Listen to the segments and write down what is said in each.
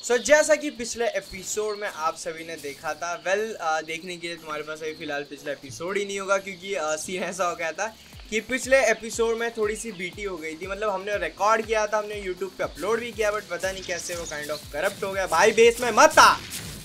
जैसा कि पिछले एपिसोड में आप सभी ने देखा था, देखने के लिए तुम्हारे पास अभी फिलहाल पिछला एपिसोड ही नहीं होगा, क्योंकि सीन ऐसा हो गया था कि पिछले एपिसोड में थोड़ी सी बीटी हो गई थी। मतलब हमने रिकॉर्ड किया था, हमने यूट्यूब पे अपलोड भी किया, बट पता नहीं कैसे वो काइंड ऑफ करप्ट हो गया। भाई बेस में मत आ,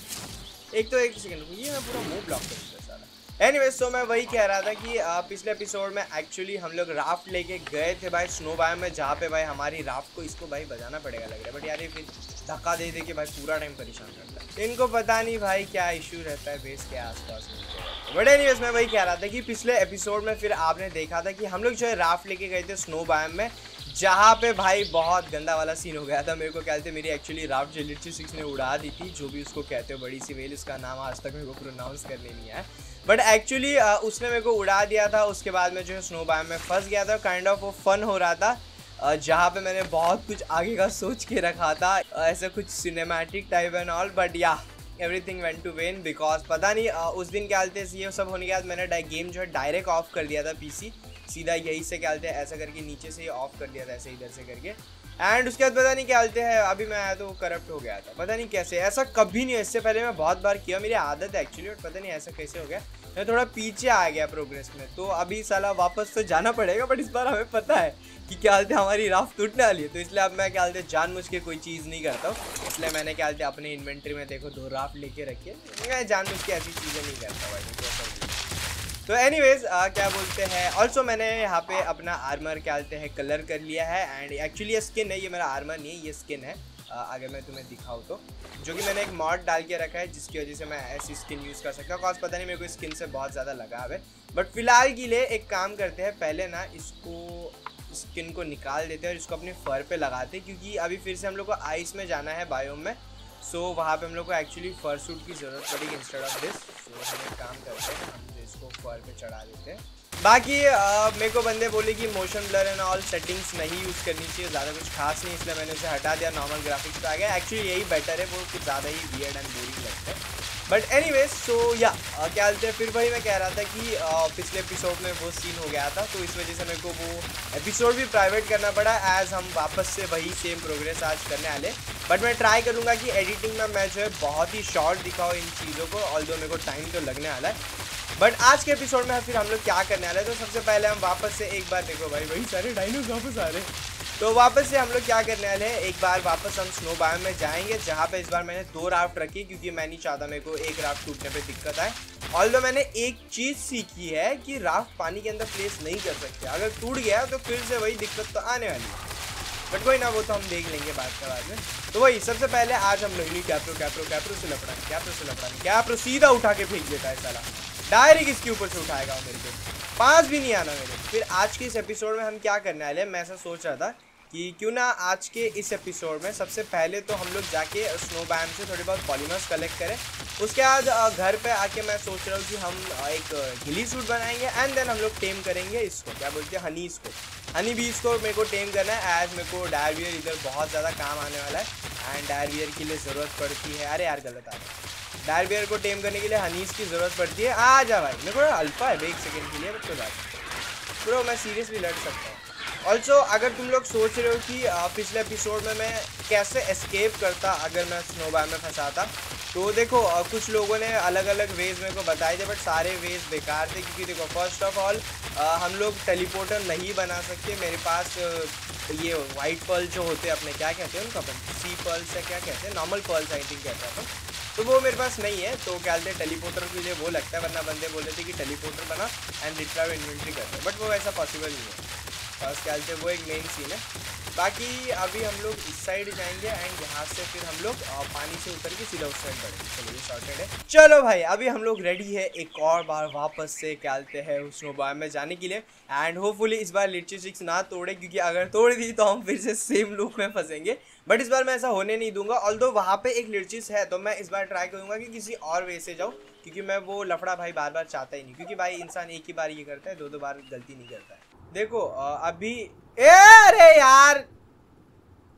एक सेकंड, ये मैं पूरा मुंह ब्लॉक कर दूंगा सारा। एनीवेज, तो मैं वही कह रहा था कि पिछले एपिसोड में एक्चुअली हम लोग राफ्ट लेके गए थे भाई स्नो बायोम में, जहाँ पे भाई हमारी राफ्ट को इसको भाई बजाना पड़ेगा लग रहा है, बट यार ये फिर धक्का दे के भाई पूरा टाइम परेशान करता है। इनको पता नहीं भाई क्या इशू रहता है बेस के आसपास। बट एनीवेज, मैं वही कह रहा था कि पिछले एपिसोड में फिर आपने देखा था कि हम लोग जो है राफ्ट लेके गए थे स्नो बायोम में, जहाँ पे भाई बहुत गंदा वाला सीन हो गया था। मेरे को कहते मेरी एक्चुअली राफ्ट जो लिट्ची 6 ने उड़ा दी थी, जो भी उसको कहते हो, बड़ी सी वेल, उसका नाम आज तक मेरे को प्रोनाउंस करने नहीं आया, बट एक्चुअली उसने मेरे को उड़ा दिया था। उसके बाद मैं जो है स्नो बायोम में फंस गया था। काइंड ऑफ वो फन हो रहा था, जहाँ पे मैंने बहुत कुछ आगे का सोच के रखा था, ऐसा कुछ cinematic type and all, but या everything went to vain, because पता नहीं उस दिन क्या बोलते ये सब होने के बाद मैंने गेम जो है डायरेक्ट ऑफ कर दिया था पीसी, सीधा यही से क्या बोलते हैं ऐसा करके नीचे से ही ऑफ कर दिया था, ऐसे इधर से करके। एंड उसके बाद पता नहीं क्या बोलते हैं अभी मैं आया तो करप्ट हो गया था, पता नहीं कैसे। ऐसा कभी नहीं, इससे पहले मैं बहुत बार किया, मेरी आदत है एक्चुअली, और पता नहीं ऐसा कैसे हो गया, मैं थोड़ा पीछे आ गया प्रोग्रेस में। तो अभी साला वापस तो जाना पड़ेगा, बट इस बार हमें पता है कि क्या बोलते हमारी राफ्ट टूटने वाली है, तो इसलिए अब मैं क्या बोलते जानबूझ के कोई चीज़ नहीं करता हूँ। इसलिए मैंने क्या बोलते अपने इन्वेंट्री में देखो 2 राफ्ट लेके रखी है, मैं जानबूझ के ऐसी चीज़ें नहीं करता भाई। तो एनीवेज, क्या बोलते हैं, ऑल्सो मैंने यहाँ पे अपना आर्मर क्या बोलते हैं कलर कर लिया है। एंड एक्चुअली ये स्किन है, ये मेरा आर्मर नहीं है, ये स्किन है। अगर मैं तुम्हें दिखाऊँ तो, जो कि मैंने एक मॉड डाल के रखा है, जिसकी वजह से मैं ऐसी स्किन यूज़ कर सकता हूँ। कॉज पता नहीं मेरे को स्किन से बहुत ज़्यादा लगाव है, बट फिलहाल के लिए एक काम करते हैं, पहले ना इसको स्किन को निकाल देते हैं और इसको अपने फर पे लगाते हैं, क्योंकि अभी फिर से हम लोग को आइस में जाना है बायोम में। सो वहाँ पे हम लोग को एक्चुअली फर सूट की ज़रूरत पड़ेगी इंस्टेड ऑफ दिस। सो हम एक काम करते हैं, हम इसको फर पे चढ़ा देते हैं। बाकी मेरे को बंदे बोले कि motion blur and all settings नहीं यूज़ करनी चाहिए, ज़्यादा कुछ खास नहीं, इसलिए मैंने उसे हटा दिया, नॉर्मल ग्राफिक्स पे आ गया। एक्चुअली यही बेटर है, वो कुछ ज़्यादा ही वियर्ड एंड बोरिंग लगता है। बट एनीवेज, सो या क्या बोलते हैं, फिर वही मैं कह रहा था कि पिछले एपिसोड में वो सीन हो गया था, तो इस वजह से मेरे को वो एपिसोड भी प्राइवेट करना पड़ा, एज हम वापस से वही सेम प्रोग्रेस आज करने वाले। बट मैं ट्राई करूँगा कि एडिटिंग में मैं जो है बहुत ही शॉर्ट दिखाऊँ इन चीज़ों को, ऑल्दो मेरे को टाइम तो लगने वाला है। बट आज के एपिसोड में फिर हम लोग क्या करने वाले हैं, तो सबसे पहले हम वापस से एक बार देखो भाई वही सारे डायनोस वापस आ रहे हैं। तो वापस से हम लोग क्या करने वाले हैं, एक बार वापस हम स्नो बायोम में जाएंगे, जहाँ पे इस बार मैंने 2 राफ्ट रखी, क्योंकि मैं नहीं चाहता मेरे को एक राफ्ट टूटने पे दिक्कत आए। ऑल्दो मैंने एक चीज़ सीखी है कि राफ्ट पानी के अंदर प्लेस नहीं कर सकते, अगर टूट गया तो फिर से वही दिक्कत तो आने वाली है, बट कोई ना, वो तो हम देख लेंगे बाद में। तो वही सबसे पहले आज हम लोग नहीं कैप्रो से लपड़ा सीधा उठा के फेंक देता है साला, डायरेक्ट इसके ऊपर से उठाएगा मेरे को, 5 भी नहीं आना मेरे। फिर आज के इस एपिसोड में हम क्या करने वाले हैं, मैं ऐसा सोच रहा था कि क्यों ना आज के इस एपिसोड में सबसे पहले तो हम लोग जाके स्नो बायोम से थोड़ी बहुत पॉलीमर्स कलेक्ट करें। उसके बाद घर पे आके मैं सोच रहा हूँ कि हम एक गिली सूट बनाएंगे, एंड देन हम लोग टेम करेंगे इसको, क्या बोलते हैं, हनी को। हनी भी इसको मेरे को टेम करना है, एज मेरे को डायरवियर इधर बहुत ज़्यादा काम आने वाला है, एंड डायरवियर के लिए ज़रूरत पड़ती है। अरे यार गलत आ रहा है, डायरवियर को टेम करने के लिए हनीस की ज़रूरत पड़ती है। आ जा भाई, मेरे को अल्फा है 1 सेकंड के लिए, बट कोई बात ब्रो, मैं सीरियसली लड़ सकता हूँ। ऑल्सो अगर तुम लोग सोच रहे हो कि पिछले एपिसोड में मैं कैसे एस्केप करता अगर मैं स्नो बायोम में फंसा था, तो देखो कुछ लोगों ने अलग अलग वेज मेरे को बताए थे, बट सारे वेज बेकार थे, क्योंकि देखो फर्स्ट ऑफ ऑल हम लोग टेलीपोर्टर नहीं बना सकते। मेरे पास ये वाइट पर्ल जो होते हैं अपने, क्या कहते हैं उनका, अपन सी पर्ल्स है, क्या कहते हैं, नॉर्मल पर्ल्स आई थिंक कहते हैं अपन, तो वो मेरे पास नहीं है। तो क्या बोलते हैं टेलीपोर्टर के लिए वो लगता है, वरना बंदे बोल रहे थे कि टेलीपोर्टर बना एंड रिट्राइव इन्वेंट्री करते हैं, बट वो ऐसा पॉसिबल नहीं है। फर्स्ट क्या बोलते हैं वो एक मेन सीन है। बाकी अभी हम लोग इस साइड जाएंगे, एंड यहाँ से फिर हम लोग पानी से उतर के सीधा उस साइड बढ़ेंगे। चलो ये शॉर्टेड है। चलो भाई, अभी हम लोग रेडी है एक और बार वापस से क्या बोलते हैं स्नो बायोम में जाने के लिए, एंड होपफुली इस बार लिट्ची 6 ना तोड़े, क्योंकि अगर तोड़ दी तो हम फिर से सेम लूप में फंसेंगे। बट इस बार मैं ऐसा होने नहीं दूंगा, ऑल्दो वहाँ पे एक लिट्चिस है, तो मैं इस बार ट्राई करूँगा कि किसी और वे से जाऊँ, क्योंकि मैं वो लफड़ा भाई बार बार चाहता ही नहीं, क्योंकि भाई इंसान एक ही बार ये करता है, 2 बार गलती नहीं करता है। देखो अभी अरे यार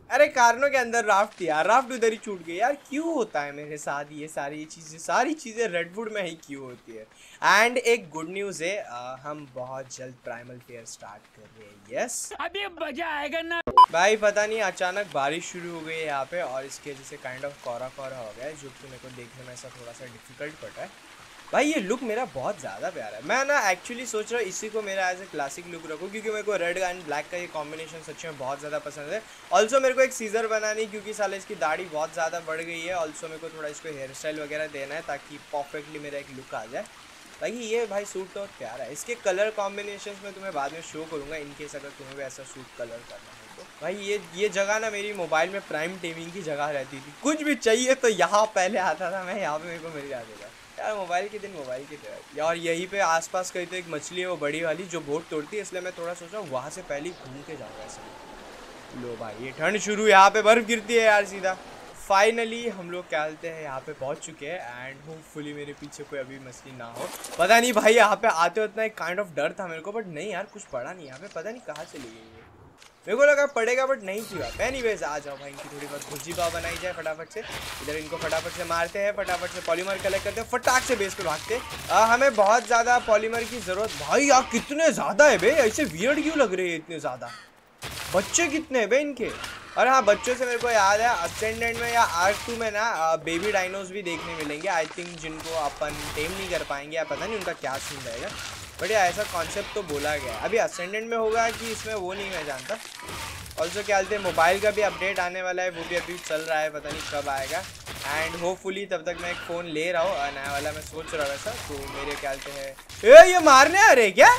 अरे कारणों के अंदर राफ्ट थी यार, राफ्ट उधर ही छूट गई यार। क्यों होता है मेरे साथ ये सारी चीज़ें रेडवुड में ही क्यों होती है। एंड एक गुड न्यूज़ है, हम बहुत जल्द प्राइमल फेयर स्टार्ट कर रहे हैं। यस अभी मजा आएगा ना भाई। पता नहीं अचानक बारिश शुरू हो गई है यहाँ पे और इसके वजह से काइंड ऑफ कोरा कोरा हो गया है, जो कि मेरे को देखने में ऐसा थोड़ा सा डिफिकल्ट पड़ रहा है। भाई ये लुक मेरा बहुत ज़्यादा प्यारा है। मैं ना एक्चुअली सोच रहा हूँ इसी को मेरा एज ए क्लासिक लुक रखूँ, क्योंकि मेरे को रेड एंड ब्लैक का ये कॉम्बिनेशन सच में बहुत ज़्यादा पसंद है। ऑल्सो मेरे को एक सीजर बनानी, क्योंकि साले इसकी दाढ़ी बहुत ज़्यादा बढ़ गई है। ऑल्सो मेरे को थोड़ा इसको हेयर स्टाइल वगैरह देना है ताकि परफेक्टली मेरा एक लुक आ जाए। बाकी ये भाई सूट तो प्यारा है। इसके कलर कॉम्बिनेशन में तुम्हें बाद में शो करूँगा, इनकेस अगर तुम्हें भी ऐसा सूट कलर करना है तो। भाई ये जगह ना मेरी मोबाइल में प्राइम टेमिंग की जगह रहती थी। कुछ भी चाहिए तो यहाँ पहले आता था मैं, यहाँ पे मेरे को मिल जाता था यार। मोबाइल के दिन मोबाइल की तरह। और यहीं पे आसपास कहीं तो एक मछली है, वो बड़ी वाली जो बोट तोड़ती है, इसलिए मैं थोड़ा सोच रहा हूँ वहाँ से पहले घूम के जाऊँगा ऐसे। लो भाई ये ठंड शुरू, यहाँ पे बर्फ़ गिरती है यार सीधा। फाइनली हम लोग क्या बोलते हैं यहाँ पे पहुँच चुके हैं एंड होपफुली मेरे पीछे कोई अभी मछली ना हो। पता नहीं भाई यहाँ पे आते उतना एक काइंड ऑफ डर था मेरे को, बट नहीं यार कुछ पड़ा नहीं यहाँ पे। पता नहीं कहाँ चली गई है, मेरे को लगा पड़ेगा बट नहीं थी बात। एनीवेज आ जाओ भाई, इनकी थोड़ी बहुत भुर्जी पाव बनाई जाए फटाफट से। इधर इनको फटाफट से मारते हैं, फटाफट से पॉलीमर कलेक्ट करते हैं, फटाक से बेस पे भागते। हमें बहुत ज़्यादा पॉलीमर की ज़रूरत। भाई यार कितने ज़्यादा है बे, ऐसे वियर्ड क्यों लग रहे हैं इतने ज़्यादा। बच्चे कितने हैं बे इनके। और हाँ बच्चों से मेरे को याद है असेंडेंट में या आर्क 2 में ना बेबी डाइनोज भी देखने मिलेंगे आई थिंक, जिनको अपन टेम नहीं कर पाएंगे या पता नहीं उनका क्या सीन रहेगा, बट या ऐसा कॉन्सेप्ट तो बोला गया है। अभी असेंडेंट में होगा कि इसमें वो नहीं मैं जानता। ऑल्सो क्या बोलते हैं मोबाइल का भी अपडेट आने वाला है, वो भी अभी चल रहा है, पता नहीं कब आएगा। एंड होपफुली तब तक मैं एक फ़ोन ले रहा हूँ नया वाला, मैं सोच रहा वैसा। तो मेरे क्या बोलते हैं ये मारने आ रहे क्या,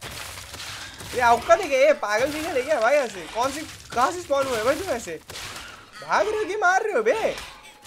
ये औका देखे, ये पागल भी नहीं क्या भाई। ऐसे कौन सी कहाँ से स्पॉन हुए भाई तुम, ऐसे भाग रहे हो कि मार रहे हो बे।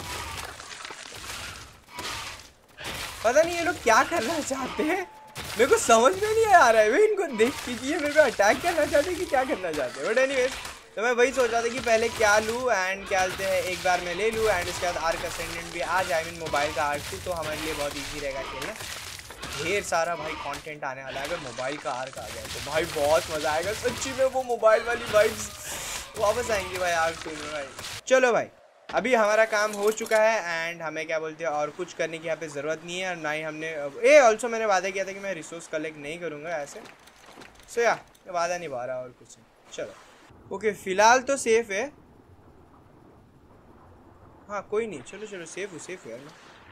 पता नहीं ये लोग क्या करना चाहते हैं, मेरे को समझ में नहीं आ रहा है भाई इनको देख के कि ये मेरे को अटैक करना चाहते हैं कि क्या करना चाहते हैं। बट एनीवेज तो मैं वही सोच रहा था कि पहले क्या लूँ एंड क्या बोलते हैं एक बार मैं ले लूँ एंड इसके बाद आर्क असेंडेंट भी आ जाए, आई मीन मोबाइल का आर्क तो हमारे लिए बहुत ईजी रहेगा खेलना। ढेर सारा भाई कंटेंट आने वाला है। अगर मोबाइल का आर्क आ गया तो भाई बहुत मज़ा आएगा सच्ची में, वो मोबाइल वाली वाइब्स वापस आएंगी भाई आर्क 2 में भाई। चलो भाई अभी हमारा काम हो चुका है एंड हमें क्या बोलते हैं और कुछ करने की यहाँ पे ज़रूरत नहीं है, और ना ही हमने ऑल्सो मैंने वादा किया था कि मैं रिसोर्स कलेक्ट नहीं करूँगा ऐसे। सो या वादा नहीं रहा और कुछ नहीं। चलो ओके फ़िलहाल तो सेफ़ है। हाँ कोई नहीं, चलो चलो सेफ़ हो यार मैं।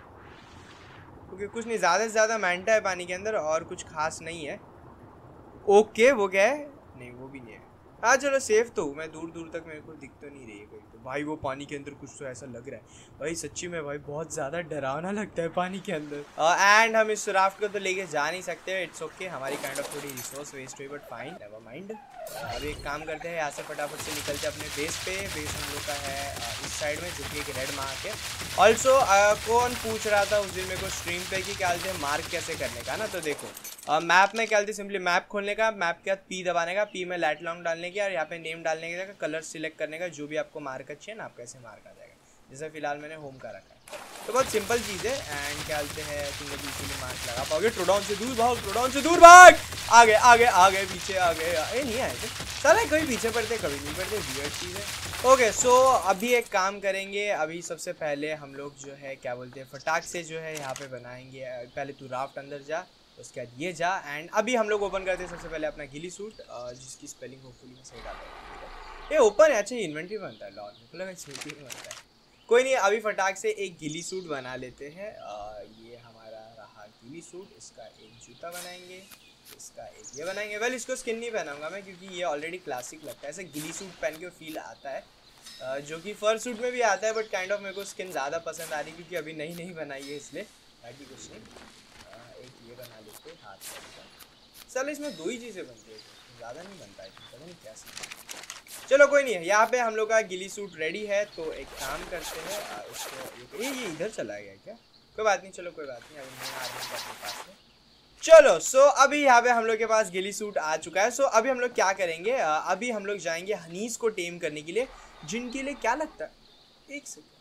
ओके कुछ नहीं, ज़्यादा से ज़्यादा मैंटा है पानी के अंदर और कुछ खास नहीं है। ओके वो क्या है, नहीं वो भी नहीं है। हाँ चलो सेफ तो हूँ मैं, दूर दूर तक मेरे को दिख तो नहीं रही है कोई। तो भाई वो पानी के अंदर कुछ तो ऐसा लग रहा है भाई, सच्ची में भाई बहुत ज़्यादा डरावना लगता है पानी के अंदर। एंड हम इस राफ्ट को तो लेके जा नहीं सकते, इट्स ओके हमारी काइंड ऑफ थोड़ी रिसोर्स वेस्ट हुई, बट फाइन नेवर माइंड। अभी एक काम करते हैं यहाँ से फटाफट से निकलते हैं अपने बेस पे। बेस हम लोग का है इस साइड में, जो कि एक रेड मार्क है। ऑल्सो कौन पूछ रहा था उस दिन मेरे को स्ट्रीम पे कि क्या बोलते हैं मार्क कैसे करने का ना, तो देखो मैप में क्या बोलते हैं सिंपली मैप खोलने का, मैप के बाद पी दबाने का, पी में लाइट लॉन्ग डालने की और यहाँ पे नेम डालने की जगह कलर सिलेक्ट करने का, जो भी आपको मार्क अच्छी है ना आपका ऐसे मार्क आ जाएगा। जैसे फिलहाल मैंने होम का रखा है, तो बहुत सिंपल चीज़ है। एंड क्या बोलते हैं तुम लोग इजीली मार्क लगा पाओगे। ट्रोडाउन से दूर भाग, ट्रोडाउन से दूर भाग, आगे आगे आगे पीछे आगे। ये नहीं आए थे सारे, कभी पीछे पड़ते कभी नहीं पड़ते, वियर्ड चीज़ है। ओके सो अभी एक काम करेंगे, अभी सबसे पहले हम लोग जो है क्या बोलते हैं फटाक से जो है यहाँ पे बनाएंगे। पहले तू राफ्ट अंदर जा, उसके बाद ये जा। एंड अभी हम लोग ओपन करते हैं सबसे पहले अपना गिली सूट, जिसकी स्पेलिंग होपफुली मैं सही डाल दूँगा। ये ओपन है, अच्छा इन्वेंट्री बनता है, लॉन मुझे लगा छेती में बनता है। कोई नहीं, अभी फटाक से एक गिली सूट बना लेते हैं। ये हमारा रहा गिली सूट, इसका एक जूता बनाएंगे, इसका एक ये बनाएंगे। वेल इसको स्किन नहीं पहनाऊंगा मैं, क्योंकि ये ऑलरेडी क्लासिक लगता है। ऐसे गिली सूट पहन के फील आता है, जो कि फर सूट में भी आता है, बट काइंड ऑफ मेरे को स्किन ज़्यादा पसंद आ रही है क्योंकि अभी नई बनाई है इसलिए। बाकी कुछ नहीं, एक ये बना लेते हैं हाथ का। चलो इसमें दो ही चीज़ें बनती है, ज़्यादा नहीं बनता है, पता नहीं क्या सीन। चलो कोई नहीं है, यहाँ पे हम लोग का गिली सूट रेडी है। तो एक काम करते हैं इसको, ये इधर चला गया क्या, कोई बात नहीं, चलो कोई बात नहीं, अभी मैं आ रहा हूँ पास में। चलो सो अभी यहाँ पे हम लोग के पास गिली सूट आ चुका है। सो अभी हम लोग क्या करेंगे, अभी हम लोग जाएंगे हनीस को टेम करने के लिए, जिनके लिए क्या लगता है एक सेकेंड,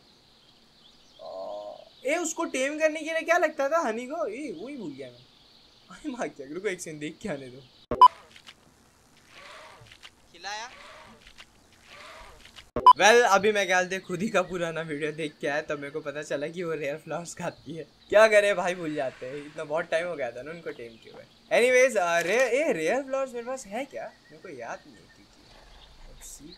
उसको टेम करने के लिए क्या लगता था हनी को, ये वही भूल गया मैं। अरे माँ क्या, रुको एक सेकंड देख के आने दो। खिलाया वेल अभी मैं क्या बोलते खुद ही का पुराना वीडियो देख के आया, तब मेरे को पता चला कि वो रेयर फ्लावर्स खाती है। क्या करे भाई, भूल जाते हैं, इतना बहुत टाइम हो गया था ना उनको टेम किए हुए। एनीवेज रेयर फ्लावर्स मेरे पास है क्या, मेरे को याद नहीं है क्योंकि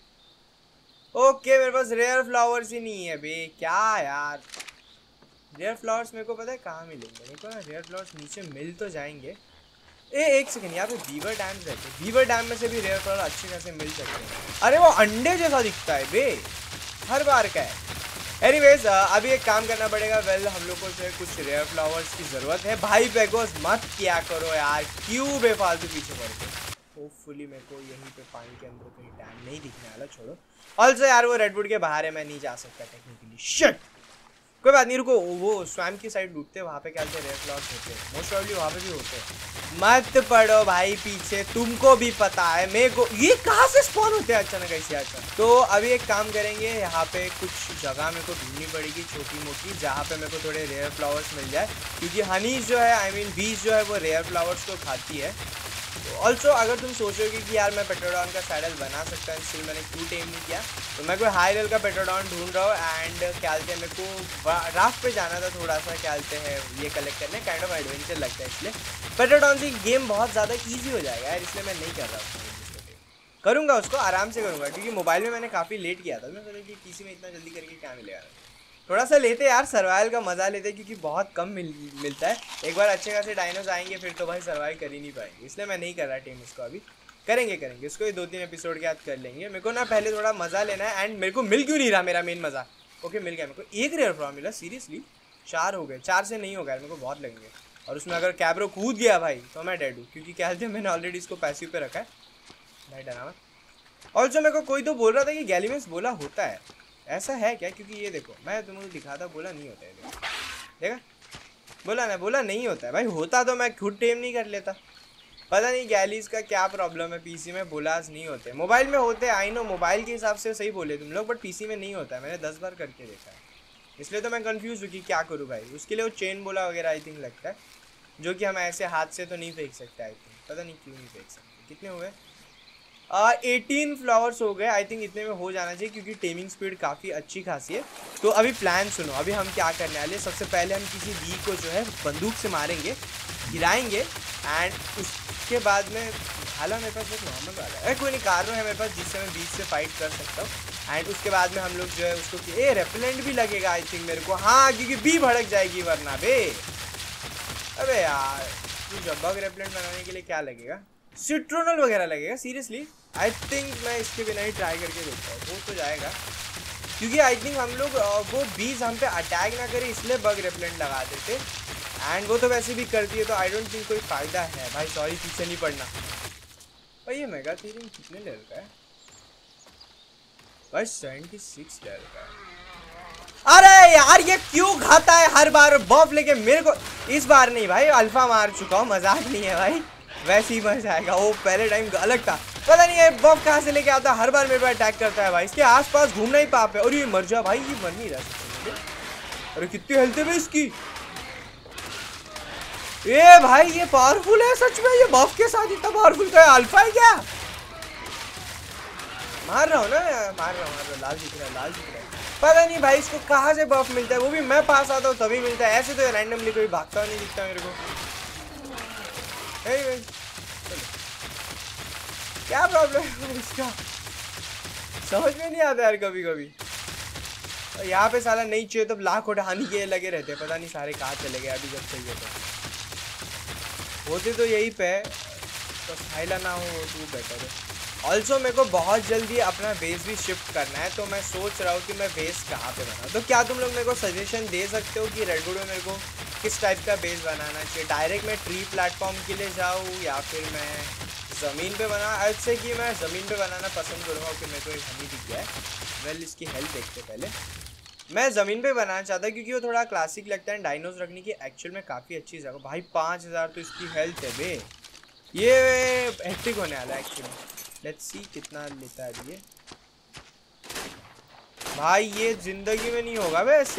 ओके मेरे पास रेयर फ्लावर्स ही नहीं है बे, क्या यार। रेयर फ्लावर्स मेरे को पता है कहाँ मिलेंगे, मेरे को ना रेयर फ्लावर्स नीचे मिल तो जाएंगे। एक सेकंड, यहाँ पे बीवर डैम रहते हैं, बीवर डैम में से भी रेयर फ्लावर अच्छे खासे मिल सकते हैं। अरे वो अंडे जैसा दिखता है बे, हर बार का है। एनीवेज अभी एक काम करना पड़ेगा। वेल हम लोग को जो है कुछ रेयर फ्लावर्स की ज़रूरत है भाई। बेगोस मत किया करो यार, क्यों बेफालतू पीछे पड़ते। होपफुली मेरे को यहीं पे पानी के अंदर कहीं डैम नहीं दिखने वाला, छोड़ो। ऑल्सो यार वो रेडवुड के बाहर है, मैं नहीं जा सकता टेक्निकली, शिट। कोई बात नहीं, रुको, वो स्वैम्प की साइड लूटते वहाँ पे क्या रेयर फ्लावर्स होते हैं, मोस्ट प्रॉब्ली वहाँ पे भी होते हैं। मत पढ़ो भाई पीछे, तुमको भी पता है मेरे को ये कहाँ से स्पॉन होते हैं अचानक ऐसे अचानक। तो अभी एक काम करेंगे, यहाँ पे कुछ जगह मेरे को ढूंढनी पड़ेगी छोटी मोटी, जहाँ पे मेरे को थोड़े रेयर फ्लावर्स मिल जाए, क्योंकि हनीज जो है आई मीन बीज जो है वो रेयर फ्लावर्स को खाती है। ऑल्सो अगर तुम सोचोगे कि यार मैं पेट्रोडॉन का सैडल बना सकता हूँ, स्टिल मैंने क्यों टेम नहीं किया, तो मैं कोई हाई लेवल का पेट्रोडॉन ढूंढ रहा हूँ। एंड क्या बोलते हैं, मेरे को राफ्ट पे जाना था थोड़ा सा, क्या बोलते हैं ये कलेक्ट करने, काइंड ऑफ एडवेंचर लगता है, इसलिए पेट्रोडॉन से गेम बहुत ज़्यादा ईजी हो जाएगा यार, इसलिए मैं नहीं कर रहा हूँ। करूँगा उसको आराम से करूँगा, क्योंकि मोबाइल में मैंने काफ़ी लेट किया था, मैं सोचा कि पीसी में इतना जल्दी करके क्या मिलेगा। थोड़ा सा लेते यार, सर्वाइवल का मज़ा लेते, क्योंकि बहुत कम मिलता है। एक बार अच्छे खासे डायनोस आएंगे फिर तो भाई सर्वाइव कर ही नहीं पाएंगे, इसलिए मैं नहीं कर रहा टीम उसको अभी। करेंगे उसको 2-3 एपिसोड के बाद कर लेंगे। मेरे को ना पहले थोड़ा मज़ा लेना है। एंड मेरे को मिल क्यों नहीं रहा मेरा मेन मज़ा। ओके मिल गया मेरे को, एक रेयर फ्लावर मिला, सीरियसली 4 हो गए, 4 से नहीं हो गया, मेरे को बहुत लगेंगे। और उसमें अगर कैब्रो कूद गया भाई तो मैं डेड हूँ, क्योंकि क्या बोलते हैं मैंने ऑलरेडी इसको पैसिव पे रखा है भाई, डरा मत। और जो मेरे को कोई तो बोल रहा था कि गैलीमेंस बोला होता है, ऐसा है क्या? क्योंकि ये देखो मैं तुमको दिखाता, बोला नहीं होता है, देखा, बोला नहीं होता है भाई, होता तो मैं खुद टेम नहीं कर लेता। पता नहीं गैलीज का क्या प्रॉब्लम है, पीसी में बोलास नहीं होते, मोबाइल में होते हैं। आई नो मोबाइल के हिसाब से सही बोले तुम लोग, बट पीसी में नहीं होता है, मैंने 10 बार करके देखा है, इसलिए तो मैं कंफ्यूज हूँ कि क्या करूँ भाई। उसके लिए वो चेन बोला वगैरह आई थिंक लगता है, जो कि हम ऐसे हाथ से तो नहीं फेंक सकते आई थिंक, पता नहीं क्यों नहीं फेंक सकते। कितने हुए? 18 फ्लावर्स हो गए आई थिंक, इतने में हो जाना चाहिए, क्योंकि टेमिंग स्पीड काफ़ी अच्छी खासी है। तो अभी प्लान सुनो, अभी हम क्या करने वाले, सबसे पहले हम किसी बी को जो है बंदूक से मारेंगे, गिराएंगे, एंड उसके बाद में भाला मेरे पास एक नॉर्मल वाला है, कोई नहीं कार्नो है मेरे पास जिससे मैं बीच से फाइट कर सकता हूँ। एंड उसके बाद में हम लोग जो है उसको रेपेलेंट भी लगेगा आई थिंक मेरे को, हाँ क्योंकि बी भड़क जाएगी वरना बे। अबे यार तू जब बग रेपेलेंट बनाने के लिए क्या लगेगा, सिट्रोनल वगैरह लगेगा, सीरियसली आई थिंक मैं इसके बिना ही ट्राई करके देखता हूँ, वो तो जाएगा, क्योंकि आई थिंक हम लोग वो बीज हम पे अटैक ना करे इसलिए बग रेपेलेंट लगा देते, एंड वो तो वैसे भी करती है, तो आई डोंट थिंक कोई फ़ायदा है भाई। सॉरी पीछे नहीं पड़ना भाई। ये मेगा थीरियम कितने लेवल का है भाई? 76 लेवल का है। अरे यार ये क्यों खाता है हर बार बफ लेके मेरे को? इस बार नहीं भाई, अल्फा मार चुका हूँ, मजाक नहीं है भाई, वैसे ही मर जाएगा। वो पहले टाइम अलग था, पता नहीं ये बफ कहाँ से लेके आता है, हर बार मेरे पे अटैक करता है भाई, इसके आसपास घूमना ही पाप है। और ये मर जा भाई, ये मर नहीं रहा। अरे कितनी हेल्थ है भाई इसकी, ये भाई ये पावरफुल है सच में, ये बफ के साथ इतना पावरफुल का है, अल्फा है क्या? मार रहा हूँ ना, मार रहा हूँ, लाल दिख रहा है, पता नहीं भाई इसको कहाँ से बफ मिलता है, वो भी मैं पास आता हूँ तभी मिलता है, ऐसे तो रैंडमली कोई भागता नहीं दिखता मेरे को। भाई क्या प्रॉब्लम है इसका, समझ में नहीं आता यार कभी कभी। यहाँ पे साला नहीं चाहिए तो लाख उठानी के लगे रहते, पता नहीं सारे कहाँ चले गए अभी, जब चाहिए तो होते तो यही पे, तो फाइला ना हो तो बेटर है। ऑल्सो मेरे को बहुत जल्दी अपना बेस भी शिफ्ट करना है, तो मैं सोच रहा हूँ कि मैं बेस कहाँ पे बनाऊँ। तो क्या तुम लोग मेरे को सजेशन दे सकते हो कि रेडवुड में मेरे को किस टाइप का बेस बनाना चाहिए? डायरेक्ट मैं ट्री प्लेटफॉर्म के लिए जाऊँ या फिर मैं ज़मीन पे बना? ऐसे कि मैं ज़मीन पे बनाना पसंद करूँगा, कि मेरे को एक हनी दिख गया है। वेल इसकी हेल्थ देखते पहले, मैं ज़मीन पे बनाना चाहता क्योंकि वो थोड़ा क्लासिक लगता है, डायनोज रखने की एक्चुअल में काफ़ी अच्छी जगह। भाई 5000 तो इसकी हेल्थ है बे, ये हेक्टिक होने वाला है एक्चुअली। लेट्स सी कितना लेता है ये भाई, ये जिंदगी में नहीं होगा बे ऐसे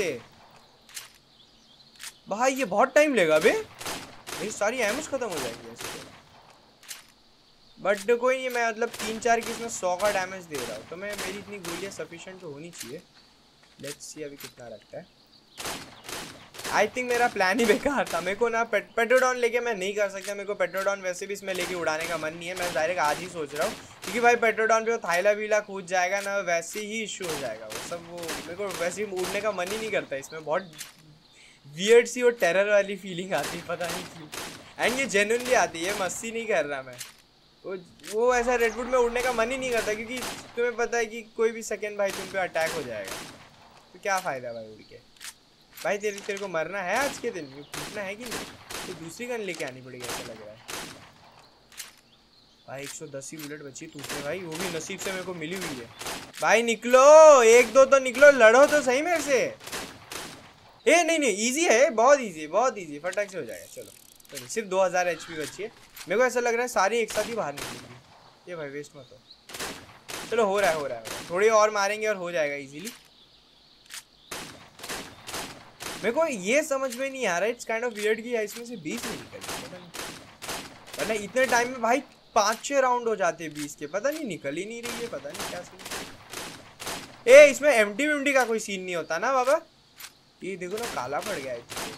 भाई, ये बहुत टाइम लेगा बे, मेरी सारी एमएस खत्म हो जाएगी ऐसे। बट कोई नहीं, मैं मतलब 3-4 की इसमें 100 का डैमेज दे रहा हूँ, तो मैं मेरी इतनी गोलियाँ सफिशिएंट तो होनी चाहिए। लेट्स सी अभी कितना रखता है। आई थिंक मेरा प्लान ही बेकार था। मेरे को ना पेट्रोडॉन लेके मैं नहीं कर सकता। मेरे को पेट्रोडॉन वैसे भी इसमें लेके उड़ाने का मन नहीं है। मैं डायरेक्ट आज ही सोच रहा हूँ, क्योंकि भाई पेट्रोडॉन पे वो थाईला वीला कूद जाएगा ना, वैसे ही इशू हो जाएगा वो सब। वो मेरे को वैसे ही उड़ने का मन ही नहीं करता। इसमें बहुत वियर्ड सी और टेरर वाली फीलिंग आती है, पता नहीं क्यों। एंड ये जेन्युइनली आती है, मस्ती नहीं कर रहा मैं। वो ऐसा रेडवुड में उड़ने का मन ही नहीं करता, क्योंकि तुम्हें पता है कि कोई भी सेकेंड भाई तुम पे अटैक हो जाएगा, तो क्या फ़ायदा भाई उड़ के। भाई तेरे को मरना है आज के दिन, पूछना है कि नहीं, तो दूसरी गन लेके आनी पड़ेगी ऐसा लग रहा है। भाई 110 ही बुलेट बची तुझसे भाई, वो भी नसीब से मेरे को मिली हुई है। भाई निकलो, 1-2 तो निकलो, लड़ो तो सही मेरे से। ए नहीं इजी है, बहुत इजी, फटाक से हो जाएगा। चलो सिर्फ 2000 HP बची है। मेरे को ऐसा लग रहा है सारी एक साथ ही बाहर निकलेंगी। ये भाई वेस्ट मत हो। चलो हो रहा है, थोड़ी और मारेंगे और हो जाएगा इजीली। मेरे को ये समझ में नहीं आ रहा है, इट्स काइंड ऑफ वियर्ड कि इसमें से 20 नहीं निकली, पता नहीं। वरना इतने टाइम में भाई 5-6 राउंड हो जाते हैं 20 के, पता नहीं निकल ही नहीं रही है, पता नहीं क्या सीन। ए इसमें एमटी का कोई सीन नहीं होता ना बाबा। ये देखो ना काला पड़ गया है।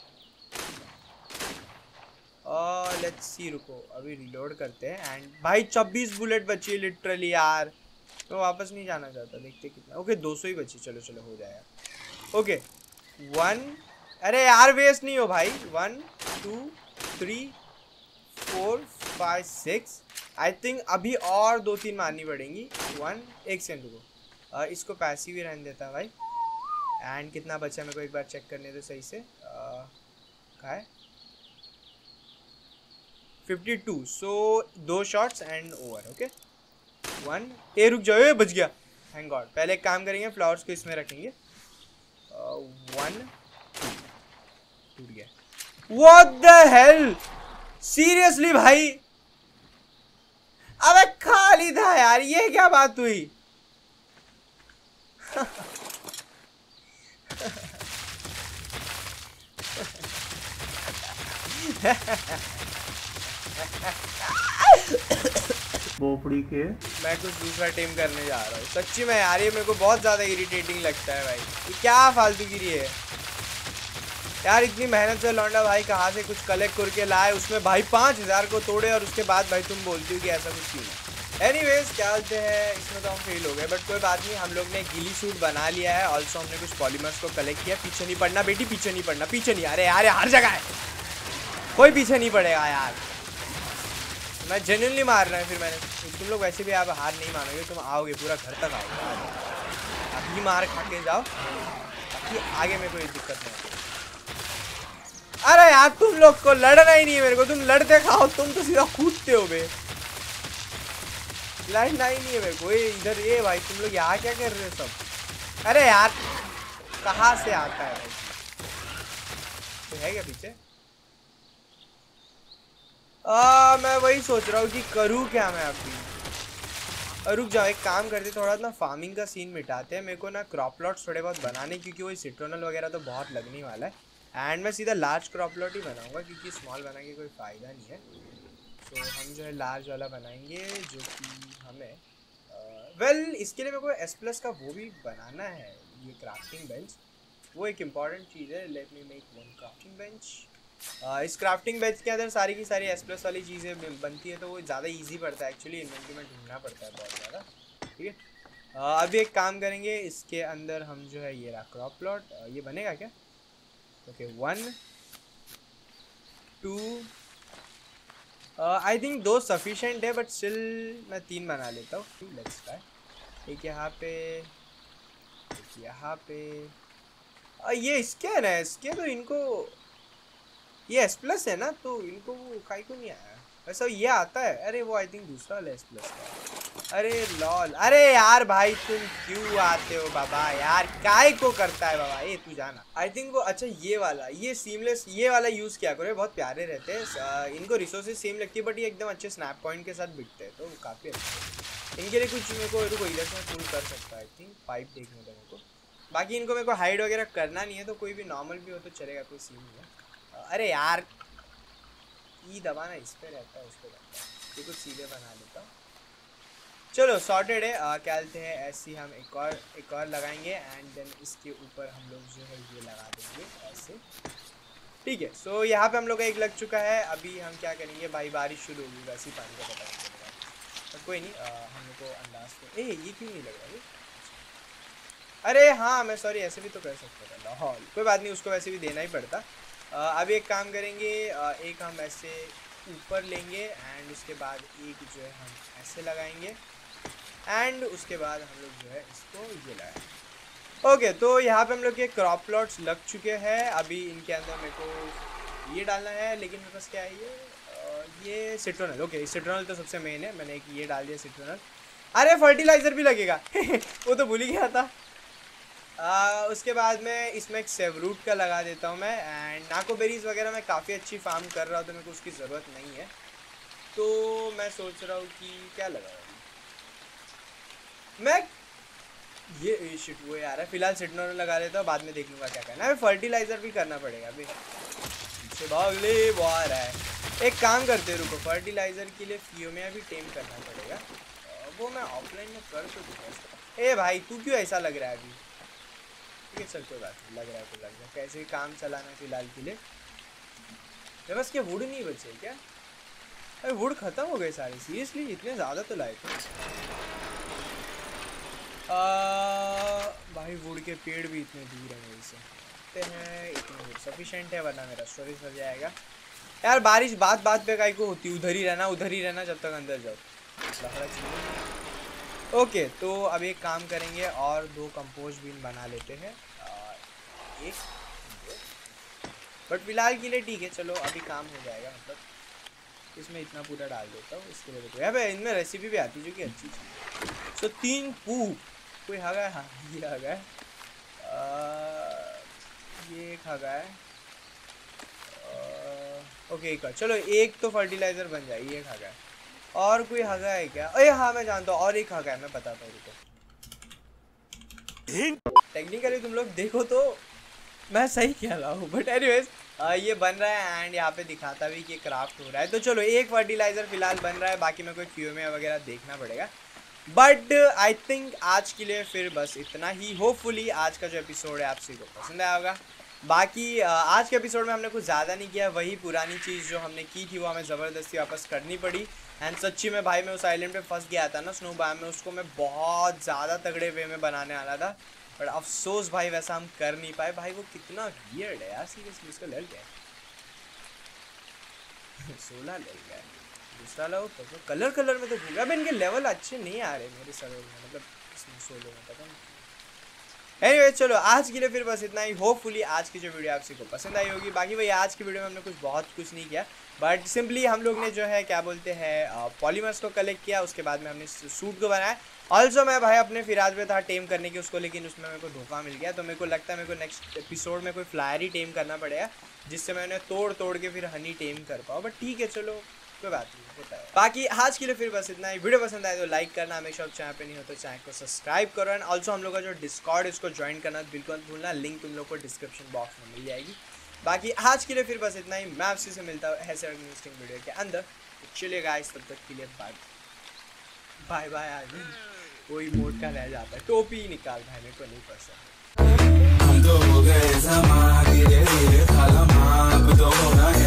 लेट्स सी, रुको अभी रिलोड करते हैं। एंड भाई 26 बुलेट बची है लिटरली यार। तो वापस नहीं जाना चाहता, देखते कितना। ओके 200 ही बची, चलो हो जाएगा। ओके 1, अरे यार वेस्ट नहीं हो भाई। 1 2 3 4 5 6। आई थिंक अभी और 2-3 मारनी पड़ेंगी। 1 सेकंड रुको, इसको पैसिव ही रहने देता भाई। एंड कितना बचा मेरे को एक बार चेक करने दो सही से। कहाँ है? 52। So 2 shots and over. Okay 1। ए रुक जाओ, बच गया, थैंक गॉड। पहले एक काम करेंगे, फ्लावर्स को इसमें रखेंगे। 1 टूट गया। व्हाट द हेल, सीरियसली भाई। अबे खाली था यार, ये क्या बात हुई। बोपड़ी के मैं कुछ दूसरा टीम करने जा रहा हूँ सच्ची में यार। ये मेरे को बहुत ज़्यादा इरिटेटिंग लगता है भाई, ये क्या फालतूगिरी है यार। इतनी मेहनत से लौंडा भाई कहाँ से कुछ कलेक्ट करके लाए, उसमें भाई 5000 को तोड़े, और उसके बाद भाई तुम बोलती हो कि ऐसा कुछ क्यों है। एनीवेज क्या बोलते हैं, इसमें तो हम फेल हो गए, बट कोई बात नहीं। हम लोग ने गिली सूट बना लिया है। ऑल्सो हमने कुछ पॉलीमर्स को कलेक्ट किया। पीछे नहीं पड़ना बेटी, पीछे नहीं पड़ना, पीछे नहीं। अरे यार हर जगह है, कोई पीछे नहीं पड़ेगा यार। मैं जेन्युइनली मार रहा हूँ। फिर मैंने, तुम लोग वैसे भी आप हार नहीं मानोगे, तुम आओगे पूरा घर तक आओगे। अभी मार खा के जाओ, अभी आगे में कोई दिक्कत नहीं। अरे यार तुम लोग को लड़ना ही नहीं है मेरे को, तुम लड़ते खाओ, तुम तो सीधा कूदते हो बे। लड़ना ही नहीं है मेरे को। ये इधर, ये भाई तुम लोग यहाँ क्या कर रहे हो सब। अरे यार कहाँ से आता है भाई, तो है क्या पीछे। मैं वही सोच रहा हूँ कि करूँ क्या मैं अभी। रुक जाओ, एक काम करते, थोड़ा ना फार्मिंग का सीन मिटाते हैं। मेरे को ना क्रॉप प्लॉट्स थोड़े बहुत बनाने, क्योंकि वही सिट्रोनल वगैरह तो बहुत लगने वाला है। एंड मैं सीधा लार्ज क्रॉप प्लॉट ही बनाऊंगा, क्योंकि स्मॉल बना के कोई फ़ायदा नहीं है। तो हम जो है लार्ज वाला बनाएंगे, जो कि हमें इसके लिए मेरे को S+ का वो भी बनाना है, ये क्राफ्टिंग बेंच। वो एक इम्पॉर्टेंट चीज़ है। Let me make 1 crafting bench. इस क्राफ्टिंग बेंच के अंदर सारी की सारी S+ वाली चीज़ें बनती है, तो वो ज़्यादा इजी पड़ता है एक्चुअली। इन्वेंटरी में ढूंढना पड़ता है बहुत ज़्यादा, ठीक है। अभी एक काम करेंगे, इसके अंदर हम जो है ये रहा क्रॉप प्लॉट, ये बनेगा क्या। ओके 1 2, आई थिंक 2 सफिशेंट है, बट स्टिल मैं 3 बना लेता हूँ। Let's try. एक यहाँ पे, एक यहाँ पे। ये इसके है ना, इसके तो इनको ये S+ है ना, तो इनको वो काई को नहीं आया वैसा। ये आता है, अरे वो आई थिंक दूसरा वाला S+ का। अरे लॉल, अरे यार भाई तुम क्यों आते हो बाबा यार, काय को करता है बाबा। ये तू जाना। आई थिंक वो, अच्छा ये वाला, ये सीमलेस, ये वाला यूज़ किया करो, बहुत प्यारे रहते हैं। इनको रिसोर्सेज सेम लगती है, बट ये एकदम अच्छे स्नैप पॉइंट के साथ बिकते हैं, तो काफ़ी अच्छे। इनके लिए कुछ मेरे को इधर से फुल कर सकता है। आई थिंक पाइप देखने का मेरे को। बाकी इनको मेरे को हाइड वगैरह करना नहीं है, तो कोई भी नॉर्मल भी हो तो चलेगा, कोई सीन नहीं है। अरे यार ई दबाना इस पे रहता है, उस पे रहता है। इसको कुछ सीधे बना लेता हूँ। चलो सॉर्टेड है। क्या कहते हैं, ऐसे हम एक और लगाएंगे एंड देन इसके ऊपर हम लोग जो है ये लगा देंगे ऐसे, ठीक है। सो यहाँ पे हम लोग का एक लग चुका है। अभी हम क्या करेंगे भाई, बारिश शुरू होगी वैसे ही पानी का पता नहीं चलेगा, पर कोई नहीं, हम लोग को अंदाज तो ये क्यों नहीं लग रहा है। अरे हाँ मैं सॉरी, ऐसे भी तो कर सकते थे लाहौल, कोई बात नहीं, उसको वैसे भी देना ही पड़ता। अभी एक काम करेंगे, एक हम ऐसे ऊपर लेंगे एंड उसके बाद एक जो है हम ऐसे लगाएंगे एंड उसके बाद हम लोग जो है इसको ये लगाएंगे। ओके, तो यहाँ पे हम लोग के क्रॉप प्लॉट्स लग चुके हैं। अभी इनके अंदर मेरे को ये डालना है, लेकिन मेरे पास क्या है ये सिट्रोनल। ओके, सिट्रोनल तो सबसे मेन है, मैंने एक ये डाल दिया सिट्रोनल। अरे फर्टिलाइज़र भी लगेगा वो तो भूल ही गया था। उसके बाद में इसमें एक सेवरूट का लगा देता हूँ मैं एंड नाकोबेरीज वगैरह मैं काफ़ी अच्छी फार्म कर रहा हूँ तो मेरे को उसकी ज़रूरत नहीं है, तो मैं सोच रहा हूँ कि क्या लगाऊँ मैं। ये शिट वो यार है, फिलहाल सिट्रोनल लगा देता हूँ, बाद में देख लूँगा क्या करना है। फर्टिलाइज़र भी करना पड़ेगा अभी, पीछे भागले वो आ रहा है। एक काम करते हैं, रुको, फर्टिलाइज़र के लिए फियोमिया भी टेम करना पड़ेगा, वो मैं ऑफलाइन में कर तो दूँगा। ए भाई तू क्यों ऐसा लग रहा है अभी, ठीक है चल कोई बात नहीं, लग रहा है तो लग रहा है, कैसे काम चलाना फिलहाल के लिए। मेरे पास क्या वुड नहीं बचे क्या? अरे वुड खत्म हो गए सारे, सीरियसली इतने ज़्यादा तो लाए थे। भाई वुड के पेड़ भी इतने दूर हैं मेरे से हैं, इतने वुड सफिशेंट है वरना मेरा स्टोरेज भर जाएगा यार। बारिश बात पे काई को होती, उधर ही रहना जब तक अंदर जाओ। ओके, तो अब एक काम करेंगे और 2 कंपोस्ट बीन बना लेते हैं, एक बट फिलहाल के लिए ठीक है, चलो अभी काम हो जाएगा। मतलब इसमें इतना पूरा डाल देता हूँ, इसके लिए देखो यहाँ इनमें रेसिपी भी आती है जो कि अच्छी चीज़। सो 3 पूप कोई आ गया, हाँ ये आ गया, ये एक आ गया है। ओके एक, चलो एक तो फर्टिलाइज़र बन जाए, ये खा गया। और कोई हगा है क्या? अरे हाँ मैं जानता हूँ, और एक हगा है, मैं बताता हूँ रुको। टेक्निकली तुम लोग देखो तो मैं सही कह रहा हूँ, बट एनीवेज ये बन रहा है एंड यहाँ पे दिखाता भी कि क्राफ्ट हो रहा है। तो चलो एक फर्टिलाइज़र फिलहाल बन रहा है, बाकी में कोई फियोमिया वगैरह देखना पड़ेगा। बट आई थिंक आज के लिए फिर बस इतना ही। होपफुली आज का जो एपिसोड है आप सभी को पसंद आया होगा। बाकी आज के एपिसोड में हमने कुछ ज़्यादा नहीं किया, वही पुरानी चीज़ जो हमने की थी वो हमें ज़बरदस्ती वापस करनी पड़ी। एंड सच्ची में भाई मैं उस आइलैंड पे फंस गया था ना स्नो बायोम में, उसको मैं बहुत ज़्यादा तगड़े वे में बनाने वाला था, बट अफसोस भाई वैसा हम कर नहीं पाए। भाई वो कितना वियर्ड है यार, सीरियसली उसका ले गया 16 ले गया, दूसरा लो तो कलर में तो भूल गया। अब इनके लेवल अच्छे नहीं आ रहे मेरे सर्वर में, मतलब इसमें 16 में पता नहीं। एनीवे चलो आज के लिए फिर बस इतना ही। होपफुली आज की जो वीडियो आप सबको पसंद आई होगी। बाकी भाई आज की वीडियो में हमने बहुत कुछ नहीं किया, बट सिंपली हम लोग ने जो है क्या बोलते हैं पॉलीमर्स को कलेक्ट किया, उसके बाद में हमने सूट को बनाया। ऑल्सो मैं भाई अपने फिराज में था टेम करने की उसको, लेकिन उसमें मेरे को धोखा मिल गया, तो मेरे को लगता है मेरे को नेक्स्ट एपिसोड में कोई फ्लायर ही टेम करना पड़ेगा, जिससे मैं उन्हें तोड़ के फिर हनी टेम कर पाऊँ। बट ठीक है चलो कोई बात नहीं, होता है। बाकी आज के लिए फिर बस इतना ही। वीडियो पसंद आए तो लाइक करना, हमेशा आप चैनल पे नहीं हो तो चैनल को सब्सक्राइब करो। एंड ऑल्सो हम लोग का जो डिस्कॉर्ड इसको ज्वाइन करना बिल्कुल मत भूलना, लिंक तुम लोग को डिस्क्रिप्शन बॉक्स में मिल जाएगी। बाकी आज के लिए फिर बस इतना ही। मैं आपसे से मिलता हूँ ऐसे इंटरेस्टिंग वीडियो के अंदर। चलिए गाइस तब तक के लिए बाय बाय। आदमी कोई मोड का रह जाता है, टोपी निकाल भाई मेरे को नहीं पसंद। हम तो हो गए